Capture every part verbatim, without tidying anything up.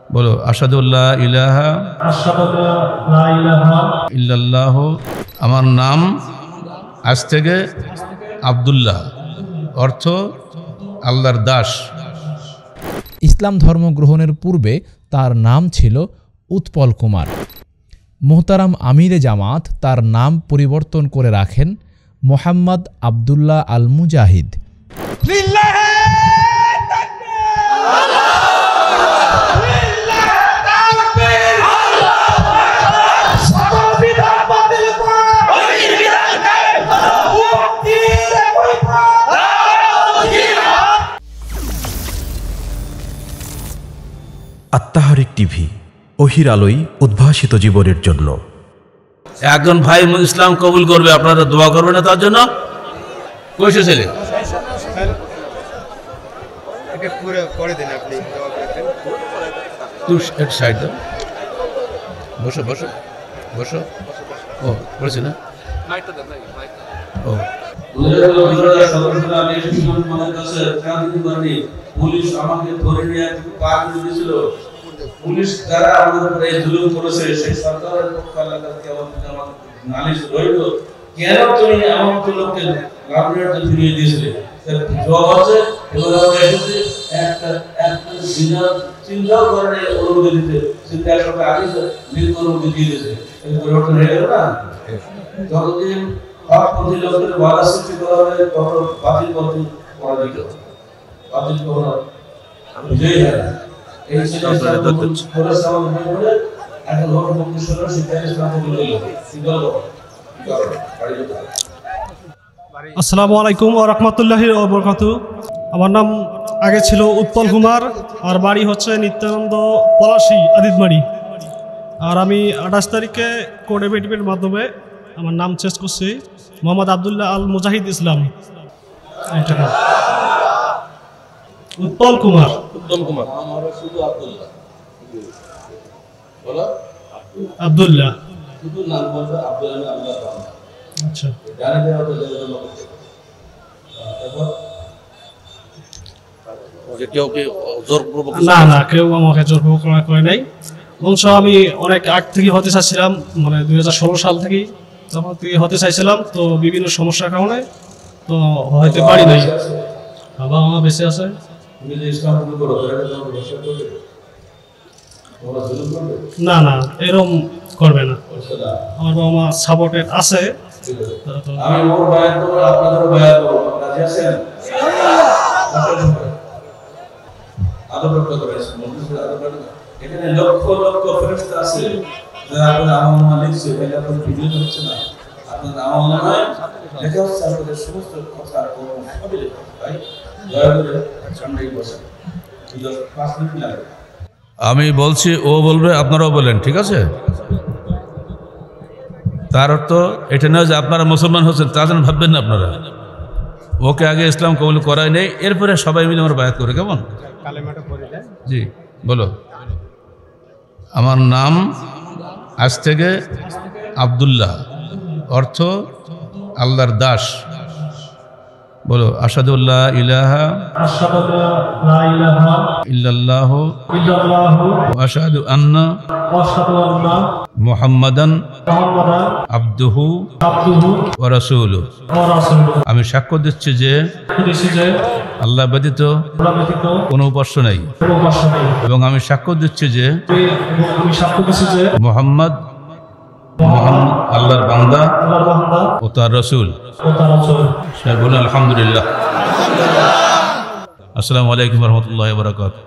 বলো আশহাদু আল্লা ইলাহা ইল্লাল্লাহ। আমার নাম আজ থেকে আব্দুল্লাহ, অর্থ আল্লাহর দাস। ইসলাম ধর্ম গ্রহণের পূর্বে তার নাম ছিল উৎপল কুমার। মোহতারাম আমিরে জামাত তার নাম পরিবর্তন করে রাখেন মোহাম্মদ আবদুল্লাহ আল মুজাহিদ। আত্মাহারিক টিভি, ওহির আলোয় উদ্ভাসিত জীবনের জন্য। একজন ভাই ইসলাম কবুল করবে, আপনারা দোয়া করবেন না তার জন্য? কইছে ছেলে বসো বসো বসো। ও বলছি না ও পুলিশ আমাকে ধরে নিয়ে পার করে দিয়েছিল। পুলিশ যারা আমাদের উপরে জুলুম করেছে সেই সরকারের পক্ষে আল্লাহর কাছে আমার নালিশ রইল, কেন তুমি আমার মতো লোককে লাভের ফিরিয়ে দিয়েছিলে? জবাব আছে এবার আমরা এসেছি একটা একটা দিনের চিন্তাও করে অনুমতি দিতে, চিন্তা সরকার আগে লিখিত অনুমতি দিয়ে দিয়েছে। এই পরিবর্তন হয়ে গেল না? যতদিন হকপন্থী লোকদের বাধা সৃষ্টি করা হবে তখন বাতিল পন্থী পরাজিত, বাতিল করা বিজয়ী হয়। এই ছিল এখন হকপন্থী সরকার শিক্ষা ইসলাম বলে আসসালামু আলাইকুম ওয়া রাহমাতুল্লাহি ওয়া বারাকাতুহু। আমার নাম আগে ছিল উৎপল কুমার, আর বাড়ি হচ্ছে নিত্যানন্দ পলাশী আদিতবাড়ি। আর আমি আঠাশ তারিখে কোর্ট এফিডেভিটের মাধ্যমে আমার নাম চেঞ্জ করছি মোহাম্মদ আবদুল্লাহ আল মুজাহিদ ইসলাম। উৎপল কুমার উত্তম কুমার আমার শুধু আব্দুল্লাহ বলো আব্দুল্লাহ শুধু নাম বলতে আব্দুল্লাহ আল্লাহ বান্দা। আচ্ছা জানি দেওয়া তো জেলা ওকে কেউ কি জোরপূর্বক? না না, কেউ আমাকে জোরপূর্বক করে নাই। বংশ আমি অনেক আগ থেকে হতে চাইছিলাম, মানে দুই হাজার ষোলো সাল থেকেই তখন থেকে হতে চাইছিলাম, তো বিভিন্ন সমস্যার কারণে তো হতে পারি নাই। বাবা মা বেঁচে আছে। না না, এরকম করবে না। আমার বাবা মা সাপোর্টেড আছে। আমি মোর বায়াত করব, আপনাদের বায়াত করব, রাজি আছেন? আদব করেছেন মন্দিরে আদব করেন। এখানে লক্ষ লক্ষ ফেরেশতা আছে যারা আপনাদের আমলনামা লিখছে, এটা আপনাদের ভিডিও হচ্ছে না, আপনাদের আমলনামা লেখা হচ্ছে, আপনাদের সমস্ত কথা কর্ম সবই লেখা। ভাই দয়া করে সামনেই বসেন, পাঁচ মিনিট লাগে। আমি বলছি, ও বলবে, আপনারাও বলেন, ঠিক আছে? তার অর্থ এটা নয় যে আপনারা মুসলমান হচ্ছেন তা যেন ভাববেন না আপনারা। ওকে আগে ইসলাম কবুল করাই নেই, এরপরে সবাই মিলে আমার বায়াত করে, কেমন? জি বলো। আমার নাম আজ থেকে আব্দুল্লাহ, অর্থ আল্লাহর দাস। বলো আশহাদু আল্লা ইলাহা ইল্লাল্লাহ ওয়া আশহাদু আন্না মুহাম্মাদান আবদুহু ওয়া রাসূলুহু। আমি সাক্ষ্য দিচ্ছি যে আল্লাহ ব্যতীত কোনো উপাস্য নাই, এবং আমি সাক্ষ্য দিচ্ছি যে মুহাম্মদ মুহাম্মদ আল্লাহর বান্দা ও তার রাসূল। বলুন আলহামদুলিল্লাহ। আসসালামু আলাইকুম ওয়া রাহমাতুল্লাহি ওয়া বারাকাতুহু।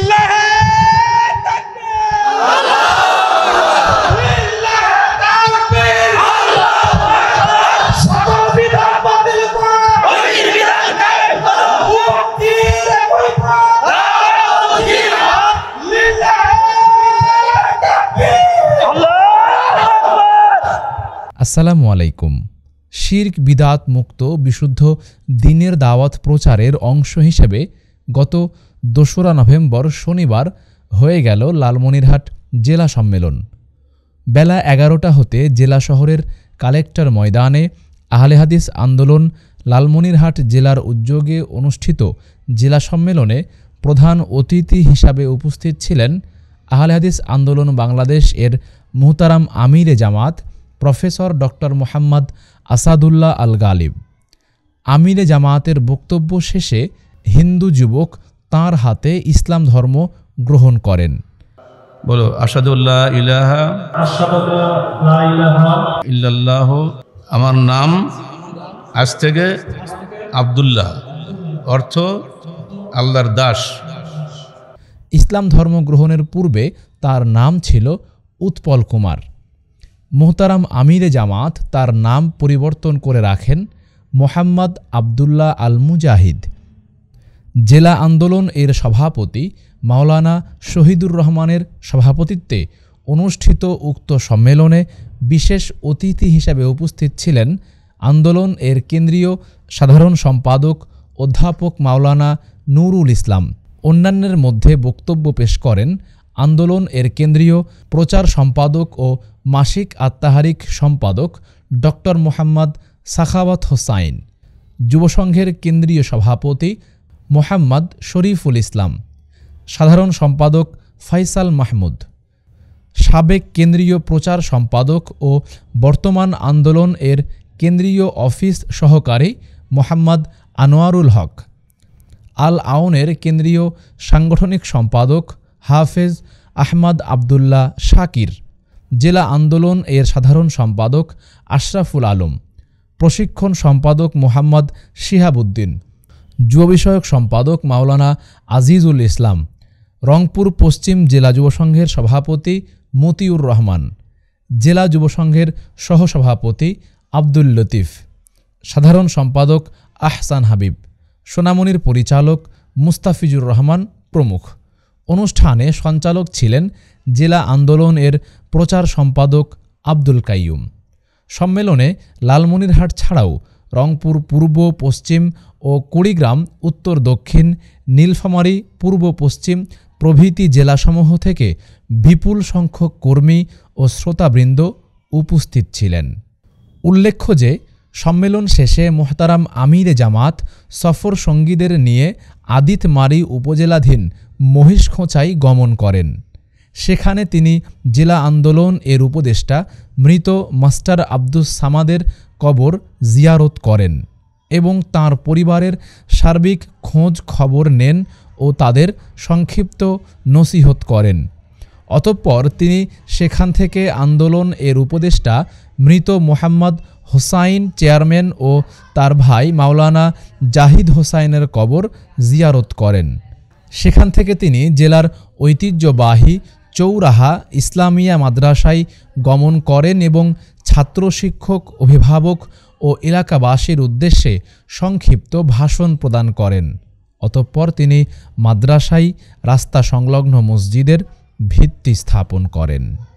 আসসালামু আলাইকুম। শিরক বিদাত মুক্ত বিশুদ্ধ দ্বীনের দাওয়াত প্রচারের অংশ হিসেবে গত দোসরা নভেম্বর শনিবার হয়ে গেল লালমনিরহাট জেলা সম্মেলন। বেলা এগারোটা হতে জেলা শহরের কালেক্টর ময়দানে আহলে হাদিস আন্দোলন লালমনিরহাট জেলার উদ্যোগে অনুষ্ঠিত জেলা সম্মেলনে প্রধান অতিথি হিসাবে উপস্থিত ছিলেন আহলে হাদিস আন্দোলন বাংলাদেশ এর মুহতারাম আমিরে জামাত প্রফেসর ডক্টর মোহাম্মদ আসাদুল্লাহ আল গালিব। আমিরে জামাতের বক্তব্য শেষে হিন্দু যুবক তাঁর হাতে ইসলাম ধর্ম গ্রহণ করেন। বলো আশহাদুল্লাহ ইলাহা ইল্লাল্লাহ। আমার নাম আজ থেকে আব্দুল্লাহ, অর্থ আল্লাহর দাস। ইসলাম ধর্ম গ্রহণের পূর্বে তার নাম ছিল উৎপল কুমার। মোহতারাম আমিরে জামাত তার নাম পরিবর্তন করে রাখেন মোহাম্মদ আবদুল্লাহ আল মুজাহিদ। জেলা আন্দোলন এর সভাপতি মাওলানা শহীদুর রহমানের সভাপতিত্বে অনুষ্ঠিত উক্ত সম্মেলনে বিশেষ অতিথি হিসেবে উপস্থিত ছিলেন আন্দোলন এর কেন্দ্রীয় সাধারণ সম্পাদক অধ্যাপক মাওলানা নুরুল ইসলাম। অন্যান্যের মধ্যে বক্তব্য পেশ করেন আন্দোলন এর কেন্দ্রীয় প্রচার সম্পাদক ও মাসিক আত্মাহারিক সম্পাদক ডক্টর মোহাম্মদ সাখাওয়াত হোসাইন, যুবসংঘের কেন্দ্রীয় সভাপতি মোহাম্মদ শরীফুল ইসলাম, সাধারণ সম্পাদক ফাইসাল মাহমুদ, সাবেক কেন্দ্রীয় প্রচার সম্পাদক ও বর্তমান আন্দোলন এর কেন্দ্রীয় অফিস সহকারী মোহাম্মদ আনোয়ারুল হক, আল আউনের কেন্দ্রীয় সাংগঠনিক সম্পাদক হাফেজ আহমদ আবদুল্লাহ শাকির, জেলা আন্দোলন এর সাধারণ সম্পাদক আশরাফুল আলম, প্রশিক্ষণ সম্পাদক মোহাম্মদ শিহাবুদ্দিন, যুব বিষয়ক সম্পাদক মাওলানা আজিজুল ইসলাম, রংপুর পশ্চিম জেলা যুবসংঘের সভাপতি মতিউর রহমান, জেলা যুবসংঘের সহসভাপতি আব্দুল লতিফ, সাধারণ সম্পাদক আহসান হাবিব, সোনামণির পরিচালক মুস্তাফিজুর রহমান প্রমুখ। অনুষ্ঠানে সঞ্চালক ছিলেন জেলা আন্দোলন এর প্রচার সম্পাদক আব্দুল কাইয়ুম। সম্মেলনে লালমনিরহাট ছাড়াও রংপুর পূর্ব পশ্চিম ও কুড়িগ্রাম উত্তর দক্ষিণ, নীলফামারী পূর্ব পশ্চিম প্রভৃতি জেলাসমূহ থেকে বিপুল সংখ্যক কর্মী ও শ্রোতাবৃন্দ উপস্থিত ছিলেন। উল্লেখ্য যে সম্মেলন শেষে মোহতারাম আমিরে জামাত সফর সঙ্গীদের নিয়ে আদিতমারী উপজেলাধীন মহিষখোঁচায় গমন করেন। সেখানে তিনি জেলা আন্দোলন এর উপদেষ্টা মৃত মাস্টার আব্দুস সামাদের কবর জিয়ারত করেন এবং তাঁর পরিবারের সার্বিক খোঁজ খবর নেন ও তাদের সংক্ষিপ্ত নসিহত করেন। অতঃপর তিনি সেখান থেকে আন্দোলন এর উপদেষ্টা মৃত মোহাম্মদ হোসাইন চেয়ারম্যান ও তার ভাই মাওলানা জাহিদ হোসাইনের কবর জিয়ারত করেন। সেখান থেকে তিনি জেলার ঐতিহ্যবাহী চৌরাহা ইসলামিয়া মাদ্রাসায় গমন করেন এবং ছাত্র শিক্ষক অভিভাবক ও এলাকাবাসীর উদ্দেশ্যে সংক্ষিপ্ত ভাষণ প্রদান করেন। অতঃপর তিনি মাদ্রাসায় রাস্তা সংলগ্ন মসজিদের ভিত্তি স্থাপন করেন।